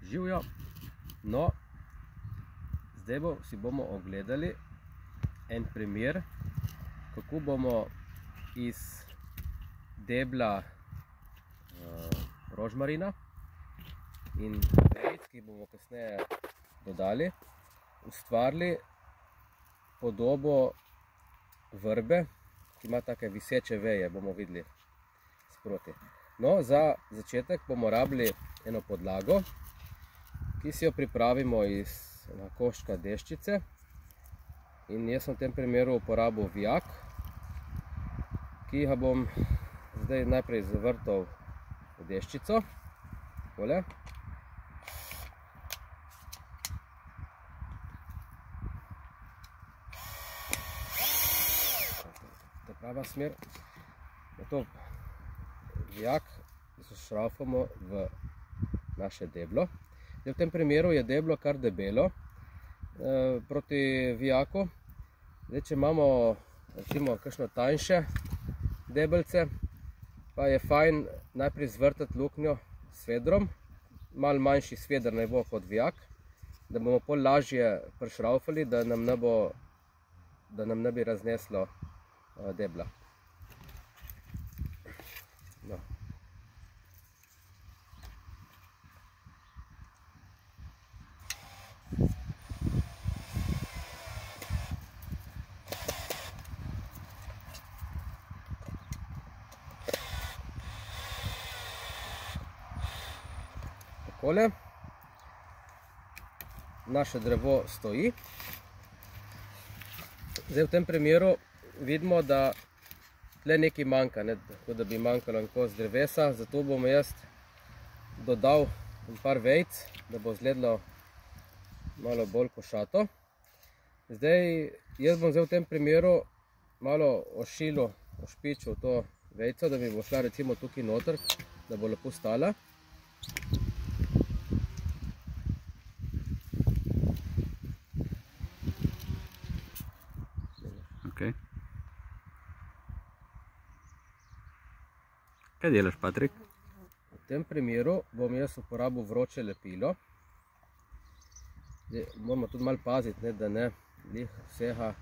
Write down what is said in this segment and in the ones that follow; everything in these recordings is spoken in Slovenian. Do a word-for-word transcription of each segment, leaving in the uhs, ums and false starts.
Živjo. No, zdaj bo, si bomo ogledali en primer, kako bomo iz debla uh, rožmarina in vejic, ki bomo kasneje dodali, ustvarili podobo vrbe, ki ima take viseče veje, bomo videli sproti. No, za začetek bomo rabili eno podlago, ki si jo pripravimo iz koščka deščice. In jaz sem v tem primeru uporabil vijak, ki ga bom zdaj najprej zavrtal v deščico. Takole. To je prava smer. Nato vijak zašraufamo v naše deblo. V tem primeru je deblo kar debelo eh, proti vijaku. Zdaj, če imamo recimo kakšno tanjše debelce, pa je fajn najprej zvrtati luknjo s svedrom. Malo manjši sveder naj bo kot vijak, da bomo pol lažje prišraufali, da nam ne bo, da nam ne bi razneslo eh, debla. No. Takole. Naše drevo stoji. Zdaj, v tem primeru vidimo, da tle nekaj manjka, ne, tako da bi manjkalo en kos drevesa, zato bom jaz dodal par vejic, da bo izgledalo malo bolj košato. Zdaj, jaz bom zdaj v tem primeru malo ošilil, ošpičil to vejico, da bi bo šla recimo tukaj noter, da bo lepo stala. Okay. Kaj delaš, Patrik? V tem primeru bom jaz uporabil vroče lepilo. Zdaj, moramo tudi malo paziti, ne, da ne lih vsega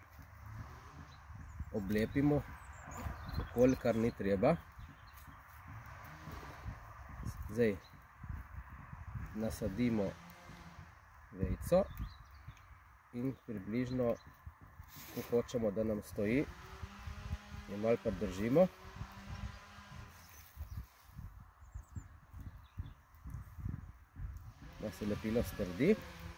oblepimo, okoli kar ni treba. Zdaj nasadimo vejico in približno, ko hočemo, da nam stoji, jo malo pridržimo. Da se lepilo strdi.